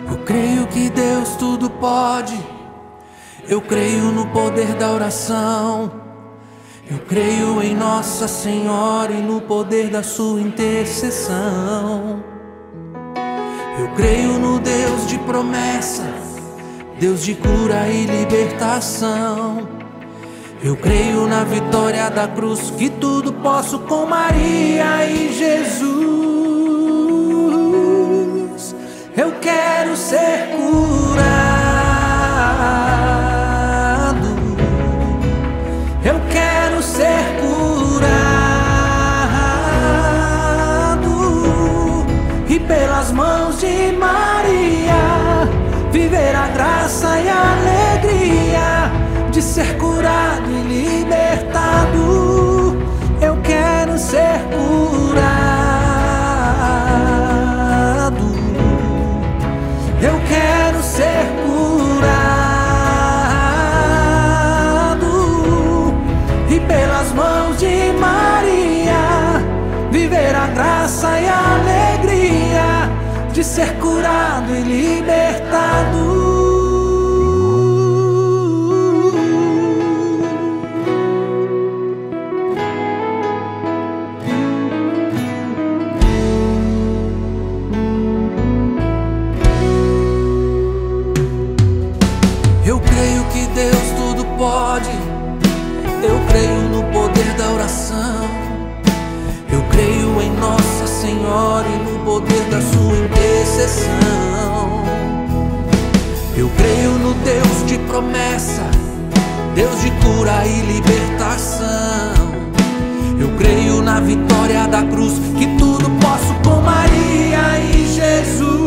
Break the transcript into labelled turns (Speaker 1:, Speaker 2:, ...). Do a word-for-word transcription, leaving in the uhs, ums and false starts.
Speaker 1: Eu creio que Deus tudo pode. Eu creio no poder da oração. Eu creio em Nossa Senhora e no poder da sua intercessão. Eu creio no Deus de promessas, Deus de cura e libertação. Eu creio na vitória da cruz, que tudo posso com Maria e Jesus. Eu quero ser curado. Eu quero ser curado e pelas mãos de Maria viver a graça e a alegria de ser curado e libertado. Eu quero ser curado. Eu quero ser curado e pelas mãos de Maria viver a graça e a alegria de ser curado e libertado. Eu creio que Deus tudo pode. Eu creio no poder da oração. Eu creio em Nossa Senhora e no poder da sua intercessão. Eu creio no Deus de promessa, Deus de cura e libertação. Eu creio na vitória da cruz, que tudo posso com Maria e Jesus.